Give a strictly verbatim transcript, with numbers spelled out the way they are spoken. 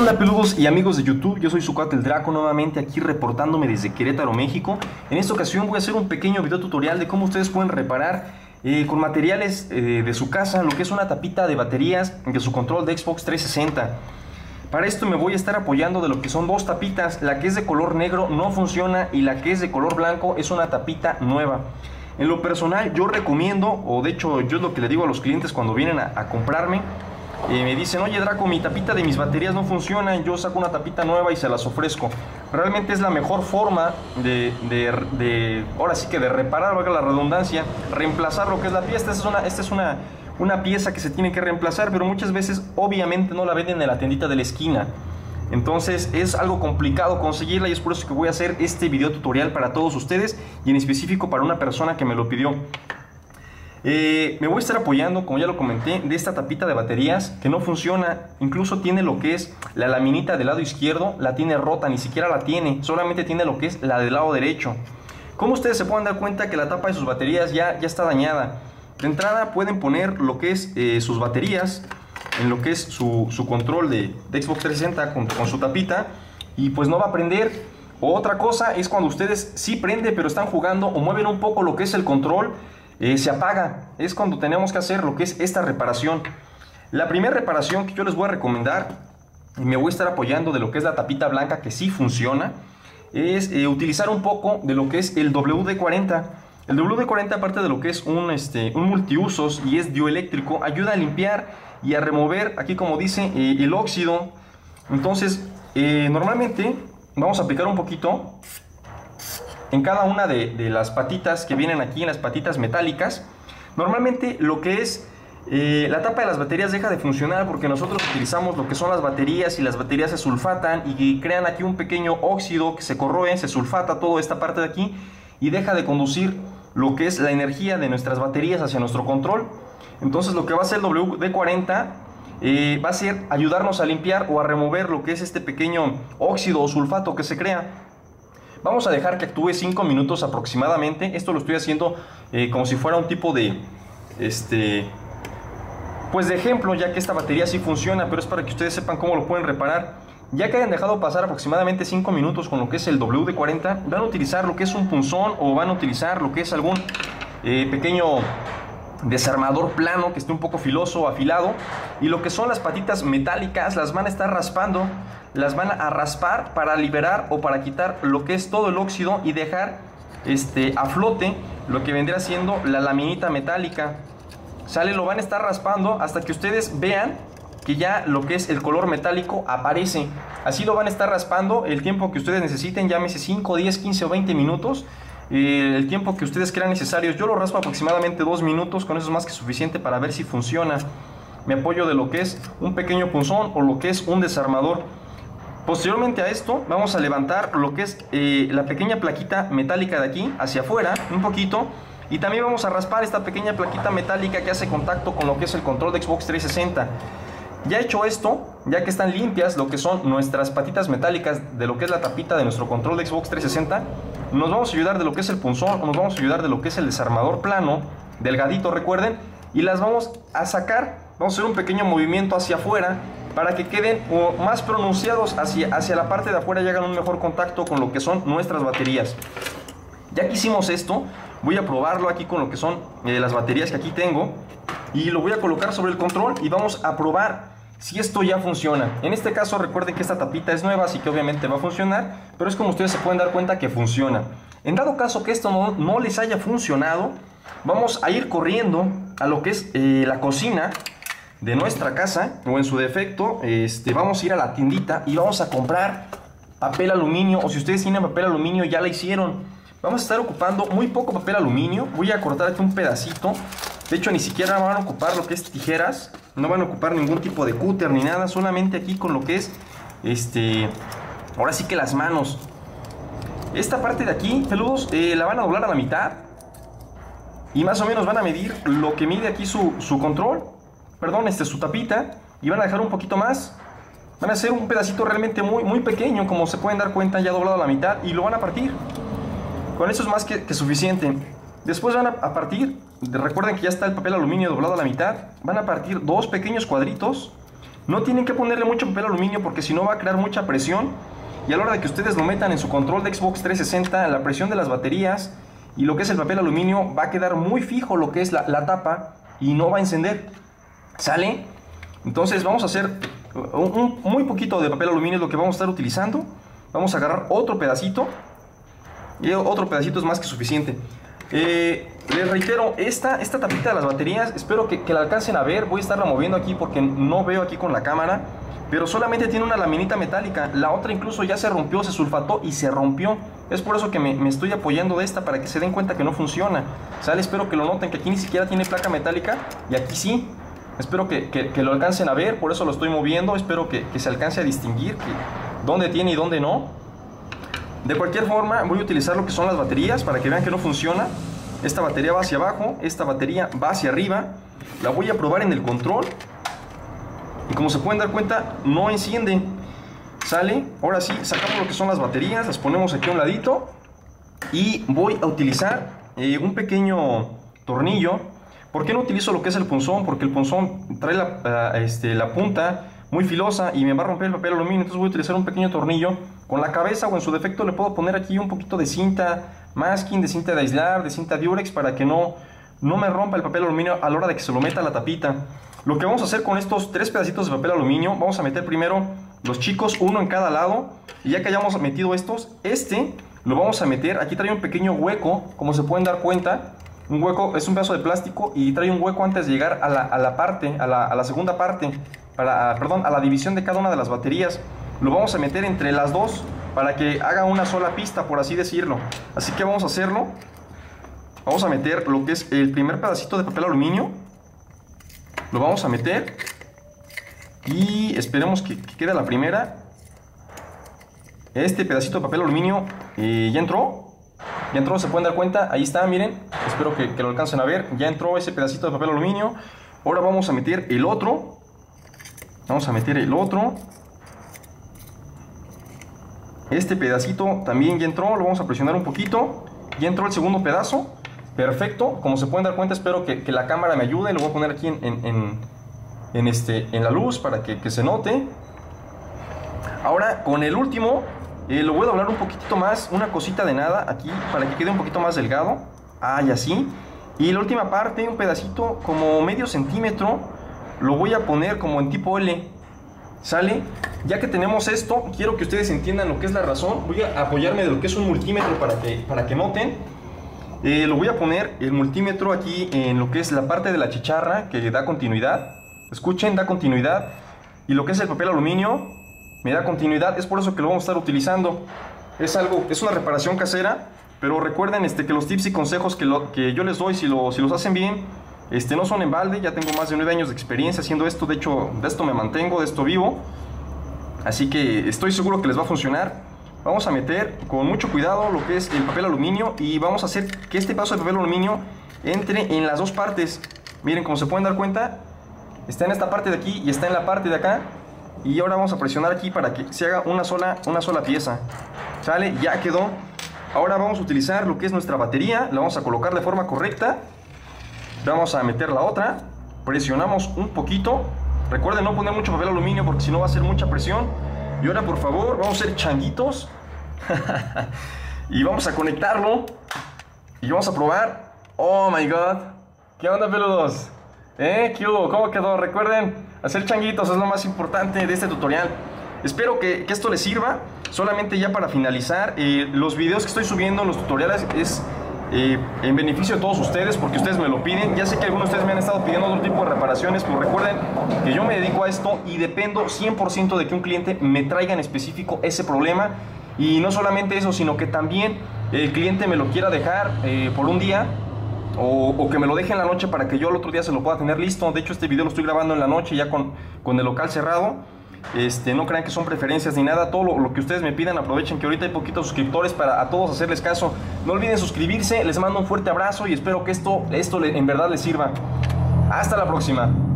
Hola peludos y amigos de YouTube, yo soy su cuate el Draco, nuevamente aquí reportándome desde Querétaro, México. En esta ocasión voy a hacer un pequeño video tutorial de cómo ustedes pueden reparar eh, con materiales eh, de su casa lo que es una tapita de baterías de su control de Xbox trescientos sesenta. Para esto me voy a estar apoyando de lo que son dos tapitas. La que es de color negro no funciona y la que es de color blanco es una tapita nueva. En lo personal yo recomiendo, o de hecho yo es lo que le digo a los clientes cuando vienen a, a comprarme, eh, me dicen: oye Draco, mi tapita de mis baterías no funciona, yo saco una tapita nueva y se las ofrezco. Realmente es la mejor forma de, de, de ahora sí que de reparar, valga la redundancia, reemplazar lo que es la pieza. Esta es una, esta es una, una pieza que se tiene que reemplazar, pero muchas veces obviamente no la venden en la tiendita de la esquina. Entonces es algo complicado conseguirla y es por eso que voy a hacer este video tutorial para todos ustedes y en específico para una persona que me lo pidió. Eh, me voy a estar apoyando, como ya lo comenté, de esta tapita de baterías que no funciona. Incluso tiene lo que es la laminita del lado izquierdo, la tiene rota, ni siquiera la tiene, solamente tiene lo que es la del lado derecho. Como ustedes se pueden dar cuenta que la tapa de sus baterías ya, ya está dañada. De entrada pueden poner lo que es eh, sus baterías en lo que es su, su control de, de Xbox trescientos sesenta con, con su tapita y pues no va a prender. O otra cosa es cuando ustedes sí prende pero están jugando o mueven un poco lo que es el control, eh, se apaga. Es cuando tenemos que hacer lo que es esta reparación. La primera reparación que yo les voy a recomendar, y me voy a estar apoyando de lo que es la tapita blanca que sí funciona, es eh, utilizar un poco de lo que es el W D cuarenta. El W D cuarenta, aparte de lo que es un, este, un multiusos y es dioeléctrico, ayuda a limpiar y a remover, aquí como dice, eh, el óxido. Entonces eh, normalmente vamos a aplicar un poquito en cada una de, de las patitas que vienen aquí, en las patitas metálicas. Normalmente lo que es eh, la tapa de las baterías deja de funcionar porque nosotros utilizamos lo que son las baterías y las baterías se sulfatan y crean aquí un pequeño óxido que se corroe, se sulfata toda esta parte de aquí y deja de conducir lo que es la energía de nuestras baterías hacia nuestro control. Entonces lo que va a hacer el W D cuarenta eh, va a ser ayudarnos a limpiar o a remover lo que es este pequeño óxido o sulfato que se crea. Vamos a dejar que actúe cinco minutos aproximadamente. Esto lo estoy haciendo eh, como si fuera un tipo de este pues de ejemplo, ya que esta batería sí funciona, pero es para que ustedes sepan cómo lo pueden reparar. Ya que hayan dejado pasar aproximadamente cinco minutos con lo que es el W D cuarenta, van a utilizar lo que es un punzón o van a utilizar lo que es algún eh, pequeño desarmador plano que esté un poco filoso o afilado, y lo que son las patitas metálicas las van a estar raspando, las van a raspar para liberar o para quitar lo que es todo el óxido y dejar este, a flote lo que vendría siendo la laminita metálica. Sale, lo van a estar raspando hasta que ustedes vean que ya lo que es el color metálico aparece. Así lo van a estar raspando el tiempo que ustedes necesiten, llámese cinco, diez, quince o veinte minutos. Eh, el tiempo que ustedes crean necesarios. Yo lo raspo aproximadamente dos minutos, con eso es más que suficiente para ver si funciona. Me apoyo de lo que es un pequeño punzón o lo que es un desarmador. Posteriormente a esto vamos a levantar lo que es eh, la pequeña plaquita metálica de aquí hacia afuera un poquito, y también vamos a raspar esta pequeña plaquita metálica que hace contacto con lo que es el control de Xbox trescientos sesenta. Ya hecho esto, ya que están limpias lo que son nuestras patitas metálicas de lo que es la tapita de nuestro control de Xbox trescientos sesenta, nos vamos a ayudar de lo que es el punzón, nos vamos a ayudar de lo que es el desarmador plano, delgadito recuerden, y las vamos a sacar. Vamos a hacer un pequeño movimiento hacia afuera para que queden más pronunciados hacia, hacia la parte de afuera y hagan un mejor contacto con lo que son nuestras baterías. Ya que hicimos esto, voy a probarlo aquí con lo que son eh, las baterías que aquí tengo, y lo voy a colocar sobre el control y vamos a probar si esto ya funciona. En este caso recuerden que esta tapita es nueva, así que obviamente va a funcionar, pero es como ustedes se pueden dar cuenta que funciona. En dado caso que esto no, no les haya funcionado, vamos a ir corriendo a lo que es eh, la cocina de nuestra casa, o en su defecto este, vamos a ir a la tiendita y vamos a comprar papel aluminio, o si ustedes tienen papel aluminio ya la hicieron. Vamos a estar ocupando muy poco papel aluminio. Voy a cortar aquí un pedacito. De hecho ni siquiera van a ocupar lo que es tijeras, no van a ocupar ningún tipo de cúter ni nada, solamente aquí con lo que es este, ahora sí que las manos. Esta parte de aquí, peludos, eh, la van a doblar a la mitad y más o menos van a medir lo que mide aquí su, su control, perdón, este, su tapita, y van a dejar un poquito más. Van a hacer un pedacito realmente muy, muy pequeño, como se pueden dar cuenta, ya doblado a la mitad, y lo van a partir. Con eso es más que, que suficiente. Después van a, a partir, recuerden que ya está el papel aluminio doblado a la mitad, van a partir dos pequeños cuadritos No tienen que ponerle mucho papel aluminio porque si no va a crear mucha presión. Y a la hora de que ustedes lo metan en su control de Xbox trescientos sesenta, la presión de las baterías y lo que es el papel aluminio va a quedar muy fijo lo que es la, la tapa y no va a encender. ¿Sale? Entonces vamos a hacer un, un, muy poquito de papel aluminio es lo que vamos a estar utilizando. Vamos a agarrar otro pedacito. Y otro pedacito es más que suficiente. Eh, les reitero, esta, esta tapita de las baterías, espero que, que la alcancen a ver. Voy a estarla moviendo aquí porque no veo aquí con la cámara. Pero solamente tiene una laminita metálica. La otra incluso ya se rompió, se sulfató y se rompió. Es por eso que me, me estoy apoyando de esta, para que se den cuenta que no funciona. ¿Sale? Espero que lo noten, que aquí ni siquiera tiene placa metálica y aquí sí. Espero que, que, que lo alcancen a ver, por eso lo estoy moviendo. Espero que, que se alcance a distinguir que, dónde tiene y dónde no. De cualquier forma, voy a utilizar lo que son las baterías para que vean que no funciona. Esta batería va hacia abajo, esta batería va hacia arriba. La voy a probar en el control. Y como se pueden dar cuenta, no enciende. ¿Sale? Ahora sí, sacamos lo que son las baterías, las ponemos aquí a un ladito. Y voy a utilizar eh, un pequeño tornillo. ¿Por qué no utilizo lo que es el punzón? Porque el punzón trae la, uh, este, la punta muy filosa y me va a romper el papel aluminio. Entonces voy a utilizar un pequeño tornillo con la cabeza, o en su defecto le puedo poner aquí un poquito de cinta masking, de cinta de aislar, de cinta Durex, para que no, no me rompa el papel aluminio a la hora de que se lo meta a la tapita. Lo que vamos a hacer con estos tres pedacitos de papel aluminio, vamos a meter primero los chicos, uno en cada lado. Y ya que hayamos metido estos, este lo vamos a meter, aquí trae un pequeño hueco, como se pueden dar cuenta. Un hueco, es un pedazo de plástico y trae un hueco antes de llegar a la, a la parte, a la, a la segunda parte, para, perdón, a la división de cada una de las baterías. Lo vamos a meter entre las dos para que haga una sola pista, por así decirlo. Así que vamos a hacerlo. Vamos a meter lo que es el primer pedacito de papel aluminio. Lo vamos a meter y esperemos que, que quede la primera. Este pedacito de papel aluminio eh, ya entró. Ya entró, se pueden dar cuenta, ahí está, miren. Espero que, que lo alcancen a ver. Ya entró ese pedacito de papel aluminio. Ahora vamos a meter el otro. Vamos a meter el otro. Este pedacito también ya entró, lo vamos a presionar un poquito. Ya entró el segundo pedazo. Perfecto, como se pueden dar cuenta, espero que, que la cámara me ayude. Lo voy a poner aquí en, en, en, en, este, en la luz para que, que se note. Ahora con el último eh, lo voy a doblar un poquitito más, una cosita de nada aquí, para que quede un poquito más delgado. Ah, y así. Y la última parte, un pedacito como medio centímetro, lo voy a poner como en tipo L. ¿Sale? Ya que tenemos esto, quiero que ustedes entiendan lo que es la razón. Voy a apoyarme de lo que es un multímetro para que, para que noten. Eh, lo voy a poner el multímetro aquí en lo que es la parte de la chicharra que da continuidad. Escuchen, da continuidad. Y lo que es el papel aluminio me da continuidad. Es por eso que lo vamos a estar utilizando. Es algo, es una reparación casera. Pero recuerden este, que los tips y consejos que, lo, que yo les doy, si, lo, si los hacen bien, este, no son en balde. Ya tengo más de nueve años de experiencia haciendo esto. De hecho, de esto me mantengo, de esto vivo. Así que estoy seguro que les va a funcionar. Vamos a meter con mucho cuidado lo que es el papel aluminio y vamos a hacer que este pedazo de papel aluminio entre en las dos partes. Miren, como se pueden dar cuenta, está en esta parte de aquí y está en la parte de acá. Y ahora vamos a presionar aquí para que se haga una sola, una sola pieza. ¿Sale? Ya quedó. Ahora vamos a utilizar lo que es nuestra batería. La vamos a colocar de forma correcta. Vamos a meter la otra. Presionamos un poquito. Recuerden no poner mucho papel aluminio porque si no va a ser mucha presión. Y ahora por favor vamos a hacer changuitos. Y vamos a conectarlo. Y vamos a probar. Oh my god. ¿Qué onda, peludos? ¿Eh? ¿Qué hubo? ¿Cómo quedó? Recuerden, hacer changuitos es lo más importante de este tutorial. Espero que, que esto les sirva. Solamente ya para finalizar, eh, los videos que estoy subiendo, los tutoriales, es eh, en beneficio de todos ustedes, porque ustedes me lo piden. Ya sé que algunos de ustedes me han estado pidiendo otro tipo de reparaciones, pero recuerden que yo me dedico a esto y dependo cien por ciento de que un cliente me traiga en específico ese problema. Y no solamente eso, sino que también el cliente me lo quiera dejar eh, por un día, o, o que me lo deje en la noche para que yo el otro día se lo pueda tener listo. De hecho, este video lo estoy grabando en la noche ya con, con el local cerrado. Este, no crean que son preferencias ni nada. Todo lo, lo que ustedes me pidan, aprovechen que ahorita hay poquitos suscriptores para a todos hacerles caso. No olviden suscribirse, les mando un fuerte abrazo y espero que esto, esto en verdad les sirva. Hasta la próxima.